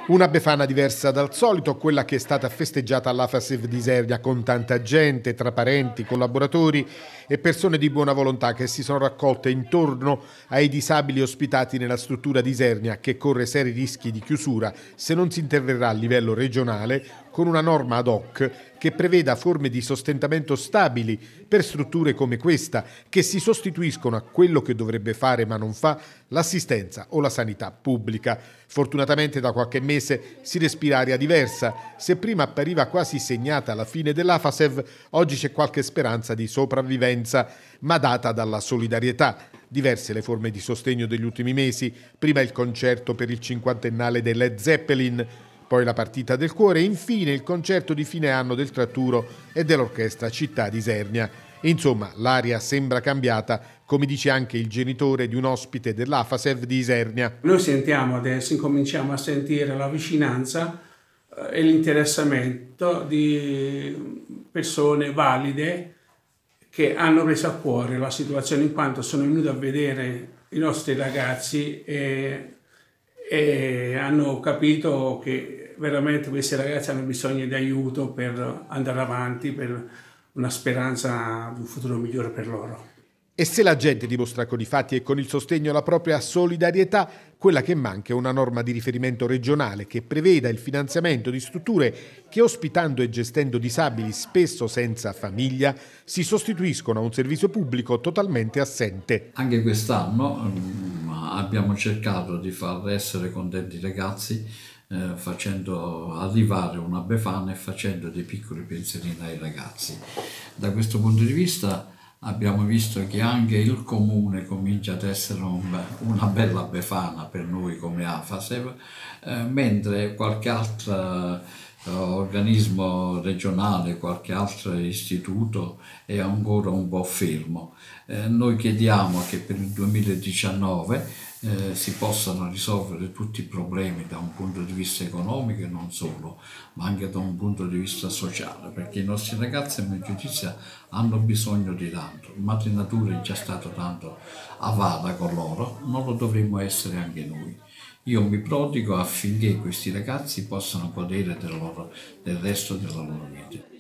Una Befana diversa dal solito, quella che è stata festeggiata all'Afasev di Isernia con tanta gente, tra parenti, collaboratori e persone di buona volontà che si sono raccolte intorno ai disabili ospitati nella struttura di Isernia, che corre seri rischi di chiusura se non si interverrà a livello regionale con una norma ad hoc che preveda forme di sostentamento stabili per strutture come questa, che si sostituiscono a quello che dovrebbe fare ma non fa l'assistenza o la sanità pubblica. Fortunatamente da qualche mese si respira aria diversa. Se prima appariva quasi segnata la fine dell'Afasev, oggi c'è qualche speranza di sopravvivenza, ma data dalla solidarietà. Diverse le forme di sostegno degli ultimi mesi, prima il concerto per il cinquantennale dei Led Zeppelin, poi la partita del cuore e infine il concerto di fine anno del Tratturo e dell'Orchestra Città di Isernia. Insomma, l'aria sembra cambiata, come dice anche il genitore di un ospite dell'Afasev di Isernia. Noi sentiamo adesso, incominciamo a sentire la vicinanza e l'interessamento di persone valide che hanno preso a cuore la situazione, in quanto sono venuti a vedere i nostri ragazzi e hanno capito che veramente questi ragazzi hanno bisogno di aiuto per andare avanti, per una speranza di un futuro migliore per loro. E se la gente dimostra con i fatti e con il sostegno la propria solidarietà, quella che manca è una norma di riferimento regionale che preveda il finanziamento di strutture che, ospitando e gestendo disabili spesso senza famiglia, si sostituiscono a un servizio pubblico totalmente assente. Anche quest'anno abbiamo cercato di far essere contenti i ragazzi facendo arrivare una Befana e facendo dei piccoli pensierini ai ragazzi. Da questo punto di vista abbiamo visto che anche il comune comincia ad essere una bella Befana per noi come Afasev, mentre qualche altro organismo regionale, qualche altro istituto è ancora un po' fermo. Noi chiediamo che per il 2019 si possano risolvere tutti i problemi da un punto di vista economico e non solo, ma anche da un punto di vista sociale, perché i nostri ragazzi a mio giudizio hanno bisogno di tanto. Madre Natura è già stato tanto avara con loro, non lo dovremmo essere anche noi. Io mi prodigo affinché questi ragazzi possano godere del resto della loro vita.